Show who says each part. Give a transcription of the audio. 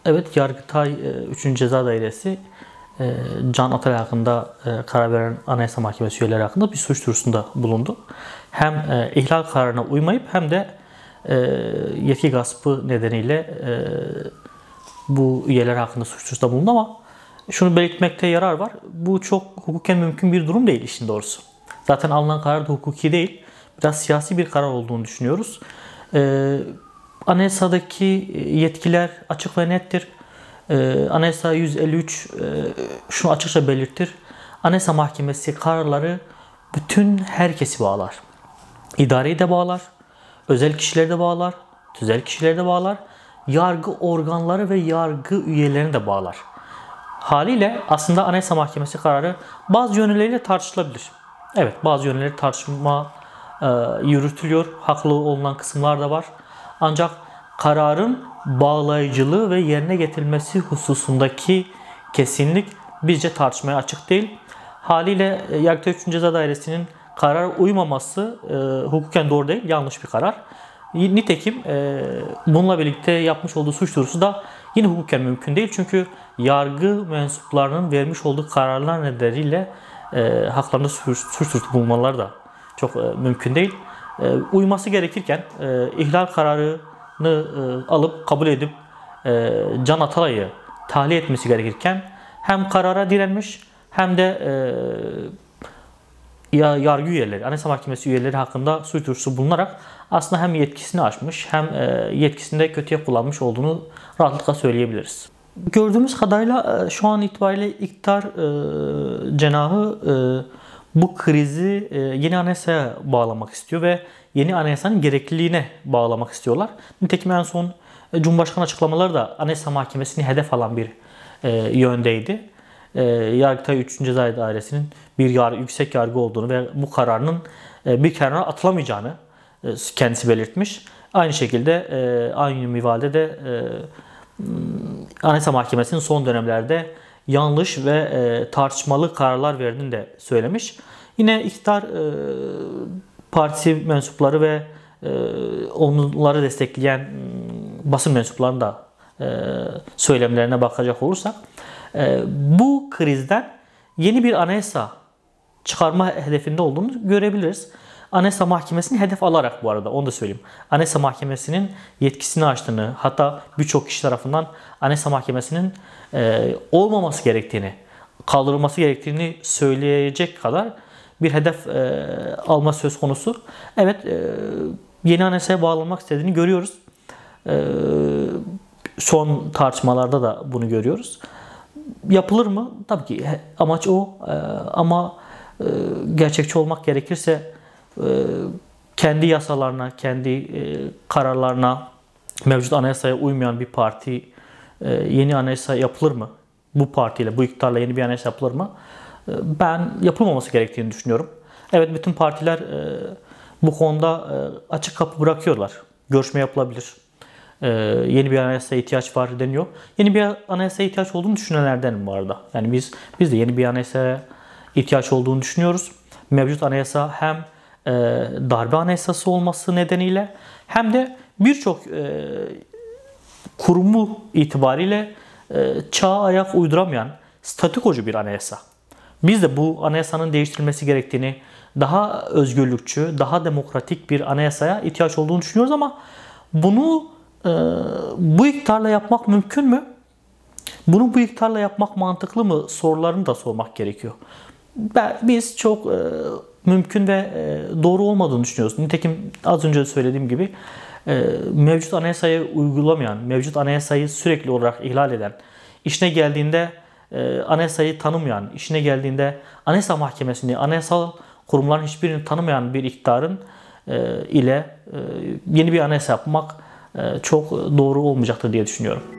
Speaker 1: Evet, Yargıtay 3. Ceza Dairesi Can Atalay hakkında karar veren Anayasa Mahkemesi üyeleri hakkında bir suç duyurusunda bulundu. Hem ihlal kararına uymayıp hem de yetki gaspı nedeniyle bu üyeler hakkında suç duyurusunda bulundu ama şunu belirtmekte yarar var. Bu çok hukuken mümkün bir durum değil işin doğrusu. Zaten alınan karar da hukuki değil. Biraz siyasi bir karar olduğunu düşünüyoruz. Anayasadaki yetkiler açık ve nettir. Anayasa 153 şunu açıkça belirtir. Anayasa Mahkemesi kararları bütün herkesi bağlar. İdareyi de bağlar, özel kişileri de bağlar, tüzel kişileri de bağlar, yargı organları ve yargı üyelerini de bağlar. Haliyle aslında Anayasa Mahkemesi kararı bazı yönleriyle tartışılabilir. Evet, bazı yönleri tartışma yürütülüyor. Haklı olunan kısımlar da var. Ancak kararın bağlayıcılığı ve yerine getirilmesi hususundaki kesinlik bizce tartışmaya açık değil. Haliyle Yargıtay 3. Ceza Dairesi'nin karara uymaması hukuken doğru değil, yanlış bir karar. Nitekim bununla birlikte yapmış olduğu suç duyurusu da yine hukuken mümkün değil. Çünkü yargı mensuplarının vermiş olduğu kararlar nedeniyle haklarında suç duyurusu bulunmaları da çok mümkün değil. Uyması gerekirken ihlal kararını alıp kabul edip Can Atalay'ı tahliye etmesi gerekirken hem karara direnmiş hem de yargı üyeleri, Anayasa Mahkemesi üyeleri hakkında suç duyurusu bulunarak aslında hem yetkisini aşmış hem yetkisinde kötüye kullanmış olduğunu rahatlıkla söyleyebiliriz. Gördüğümüz kadarıyla şu an itibariyle iktidar cenahı bu krizi yeni anayasaya bağlamak istiyor ve yeni anayasanın gerekliliğine bağlamak istiyorlar. Nitekim en son Cumhurbaşkanı açıklamaları da Anayasa Mahkemesi'ni hedef alan bir yöndeydi. Yargıtay 3. Ceza Dairesi'nin bir yüksek yargı olduğunu ve bu kararının bir kenara atılamayacağını kendisi belirtmiş. Aynı şekilde aynı minvalde de Anayasa Mahkemesi'nin son dönemlerde yanlış ve tartışmalı kararlar verdiğini de söylemiş. Yine iktidar partisi mensupları ve onları destekleyen basın mensuplarının da söylemlerine bakacak olursak bu krizden yeni bir anayasa çıkarma hedefinde olduğunu görebiliriz. Anayasa Mahkemesi'ni hedef alarak, bu arada onu da söyleyeyim. Anayasa Mahkemesi'nin yetkisini aştığını, hatta birçok kişi tarafından Anayasa Mahkemesi'nin olmaması gerektiğini, kaldırılması gerektiğini söyleyecek kadar bir hedef alma söz konusu. Evet, yeni anayasaya bağlanmak istediğini görüyoruz. Son tartışmalarda da bunu görüyoruz. Yapılır mı? Tabii ki amaç o. Ama gerçekçi olmak gerekirse kendi yasalarına, kendi kararlarına, mevcut anayasaya uymayan bir parti yeni anayasa yapılır mı? Bu partiyle, bu iktidarla yeni bir anayasa yapılır mı? Ben yapılmaması gerektiğini düşünüyorum. Evet, bütün partiler bu konuda açık kapı bırakıyorlar. Görüşme yapılabilir. Yeni bir anayasaya ihtiyaç var deniyor. Yeni bir anayasaya ihtiyaç olduğunu düşünenlerdenim bu arada. Yani biz de yeni bir anayasaya ihtiyaç olduğunu düşünüyoruz. Mevcut anayasa hem darbe anayasası olması nedeniyle hem de birçok kurumu itibariyle çağa ayak uyduramayan statükocu bir anayasa. Biz de bu anayasanın değiştirilmesi gerektiğini, daha özgürlükçü, daha demokratik bir anayasaya ihtiyaç olduğunu düşünüyoruz ama bunu bu iktidarla yapmak mümkün mü? Bunu bu iktidarla yapmak mantıklı mı sorularını da sormak gerekiyor. Biz çok mümkün ve doğru olmadığını düşünüyoruz. Nitekim az önce söylediğim gibi mevcut anayasayı uygulamayan, mevcut anayasayı sürekli olarak ihlal eden, işine geldiğinde anayasayı tanımayan, işine geldiğinde Anayasa Mahkemesi'ni, anayasal kurumların hiçbirini tanımayan bir iktidarın ile yeni bir anayasa yapmak çok doğru olmayacaktır diye düşünüyorum.